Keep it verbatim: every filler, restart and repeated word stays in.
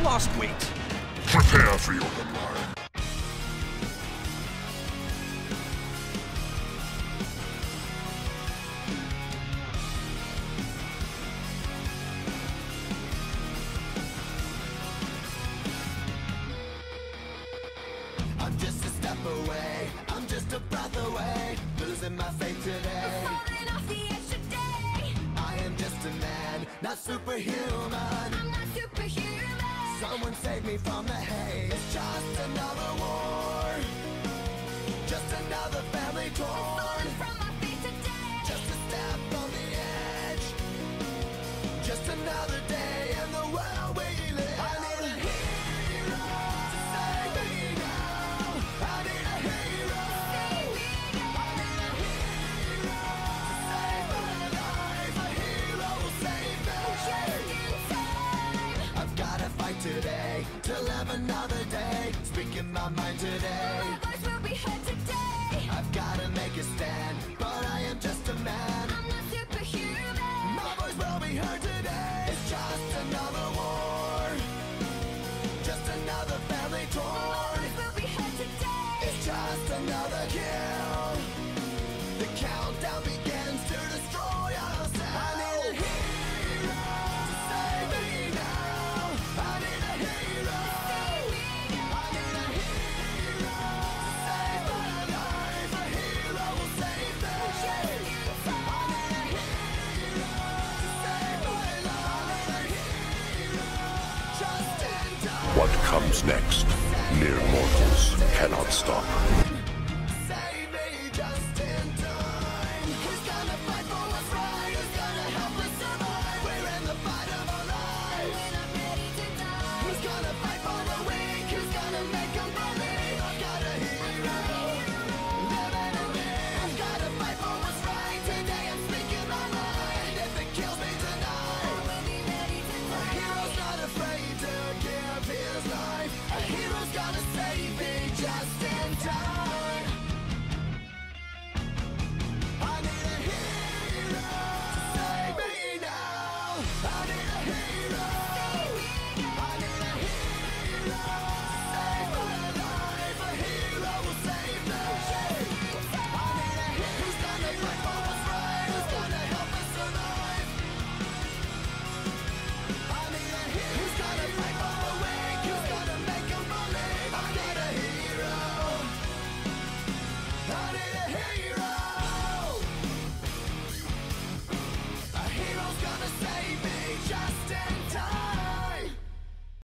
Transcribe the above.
lost weight. Prepare for your demise. I'm just a step away, I'm just a breath away, losing my faith today. I'm falling off the edge today. I am just a man, not superhuman. I'm not superhuman. Someone save me from the haze. It's just another war, just another family torn. Falling from my feet today. Just a step on the edge, just another day in the world we live. I need a hero to save me now. I need a hero. Save me now. I need a hero to save my life. A hero will save me. Just in time. I've gotta fight today to live another day. Speaking my mind today. My voice will be heard today. I've gotta make a stand, but I am just a man. I'm not superhuman. My voice will be heard today. It's just another war, just another family My torn. voice will be heard today. It's just another kill. The countdown begins to destroy ourselves. I need a hero to save me now. I need a hero. Save me now. I need a hero to save my life. A hero will save me. Just in time. I need a hero to save my life. I need a hero just in time. What comes next? Mere mortals cannot stop.